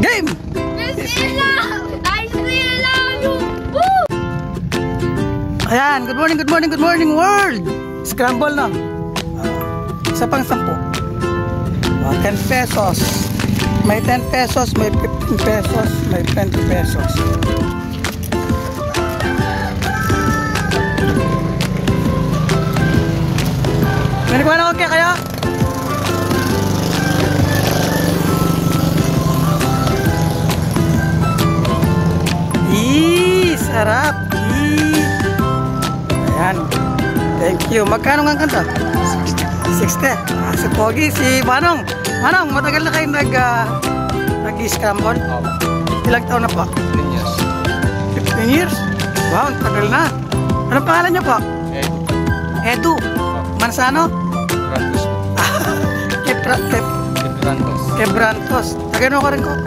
Game! I still love you! Woo! Ayan, good morning world! Scramble na. Isa pang 10. 10 pesos. May 10 pesos, may 15 pesos, may 20 pesos. May nagwa na okay kaya? Sarap. Ayan. Thank you. Magkano nga kanta? 60. Si Pogi, si Manong. Manong, matagal na kayo nag-scramble? Ilang taon na po? 15 years. 15 years? Wow, tagal na. Anong pangalan niyo po? Edu. Mansano? Brantos. Quebrantos. Quebrantos. Tagano ka rin ko?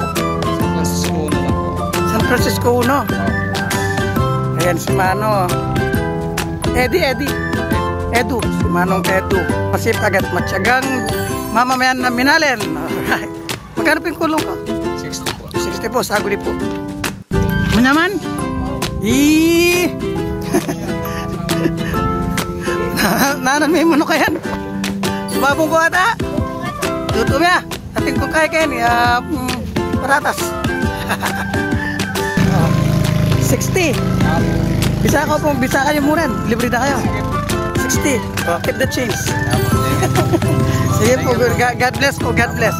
San Francisco 1. Ayan si Mano. Edu. Si Manong Edu. Masipag at matyagang mamamayan na minalin. Alright. Magkano po yung kulong ko? 60 po. 60 po, saguli po. Ano naman? Nanamay mo no kayan? Sumabong ko ata? Luto niya. Ating kong kaya kayan. Paratas. 60. Bisa ako pong, bisa kayo muna. Libre na kayo. 60. Keep the change. Sige po, God bless po, God bless.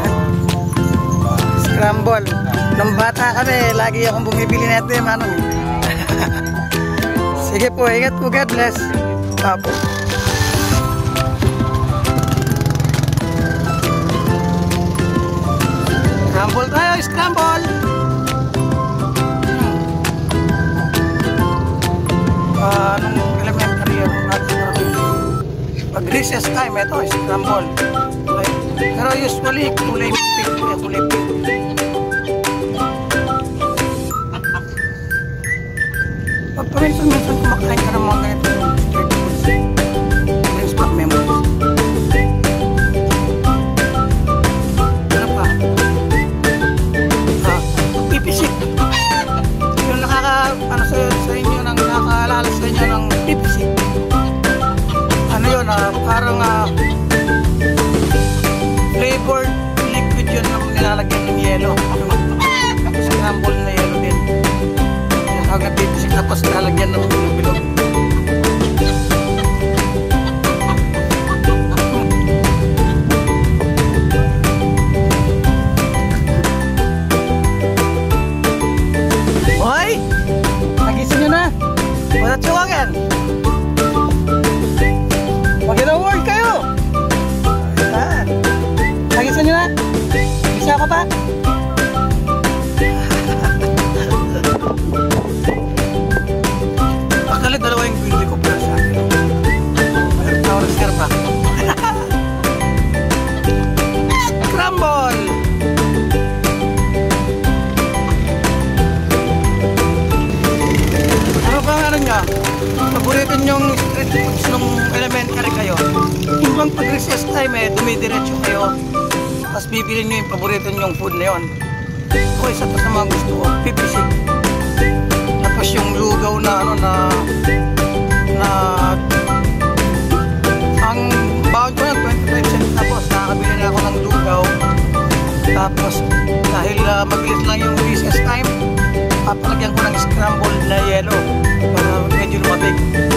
Scramble. Nung bata kami, lagi akong bumibili natin, Manong. Sige po, ingat po, God bless. Apo. Scramble tayo, scramble. Nung elementary yun, pag recess time, ito, scramble. Okay. Pero usually, kulay pink. Pag paminsan-minsan kumakain ka ng mga ganito street foods, brings back memories. Ano pa? Pipisik. Yung nakaka-ano sa inyo, nakakaalala sa inyo ng pipisik. Ano yun, parang flavored liquid yun na nilalagyan ng yelo. Scramble na yelo din. Tawag na pipisik tapos nilalagyan ng bilog. Hoy! Nagising nyo na? Wala tsuwagan? Mag-in-award kayo! Nagising nyo na? Isa ka pa? Actually, dalawa yung bindi ko pero sa akin. Mayroon na oras ka pa. Scramble! Ano ba ang ano nga? Paborito nyong street foods nung elementary kayo. Yung bang pag-recess time dumidiretso kayo. Tapos bibili nyo yung paborito nyong food na yun. O isa pa sa mga gusto ko, pipisik. Tapos yung lugaw na ano na ang bawat ko na 25 cents tapos nakakabili na ako ng lugaw. Tapos dahil mabilis lang yung recess time, papalagyan ko ng scrambled na yelo para medyo lumabig.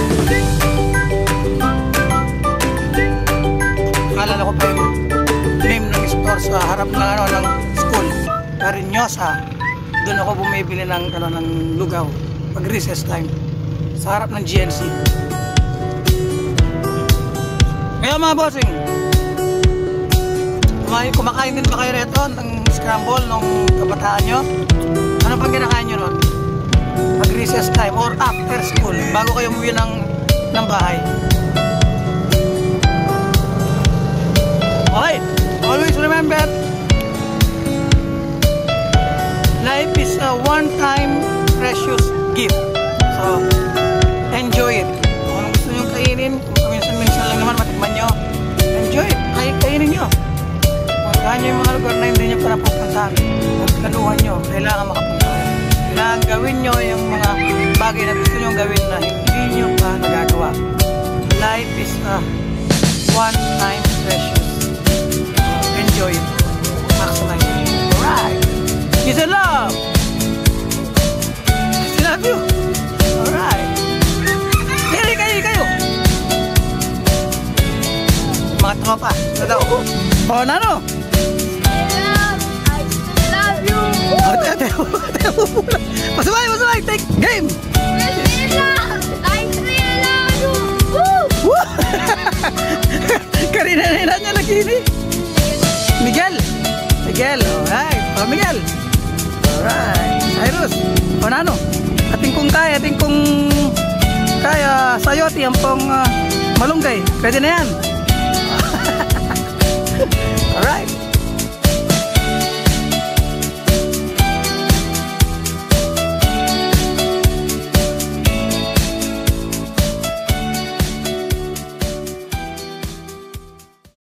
Naalala ko pa yung name ng store sa harap ng ano ng school, Carinyosa. Doon ako bumibili ng ano ng lugaw pag recess time sa harap ng GNC. Kaya mga bossing, kumakain din ba kayo rito ng scramble nung kabataan nyo? Ano pang kinakain nyo nun? Pag recess time or after school bago kayo umuwi ng bahay? Okay, always remember, life is a one-time precious gift. So, enjoy it. Kung gusto nyo kainin, kung minsan-minsan lang naman matikman nyo, enjoy it. Kainin nyo. Puntahan nyo yung mga lugar na hindi nyo pa napupuntahan. kaluhan nyo, kailangan makapunta kayo. Kailangan gawin nyo yung mga bagay na gusto nyo gawin na hindi nyo pa nagagawa. Life is a one-time precious. Enjoy it. Maximize it. Alright. Peace and love. I love you. Alright. Kayo. Mga tropa. Ito daw. O, Nano? I still love you. Pasabay. Take game. I still love you. Woo! Karina niya lagi ini. Miguel. Alright. Oh, Miguel. Alright. Cyrus. O, Nano? Ating kung kaya sayoti ang pong malunggay. Pwede na yan. Alright.